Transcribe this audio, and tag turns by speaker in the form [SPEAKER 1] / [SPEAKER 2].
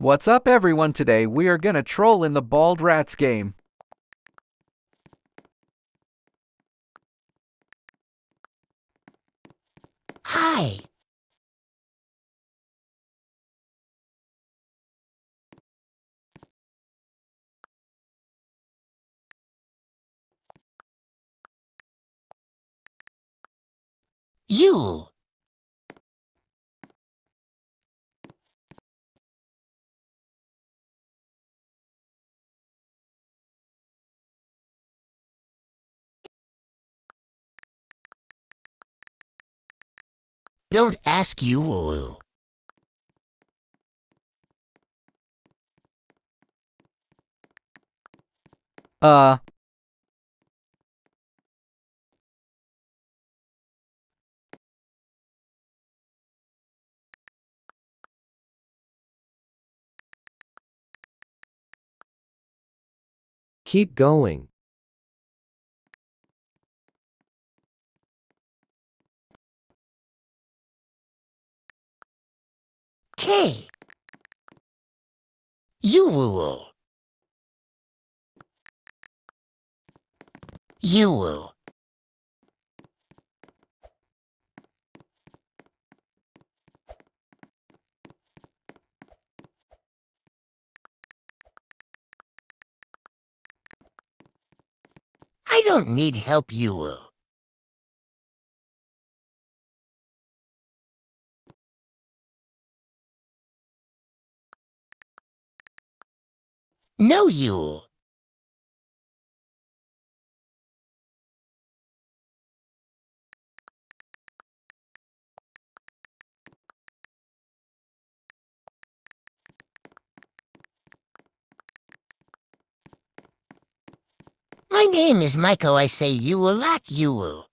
[SPEAKER 1] What's up, everyone? Today we are gonna troll in the Bald Rats game.
[SPEAKER 2] Hi. You. Don't ask you.
[SPEAKER 1] Uh,
[SPEAKER 3] Keep going.
[SPEAKER 2] K. You. You. I don't need help, you. No, you. My name is Michael. I say you a lot, you.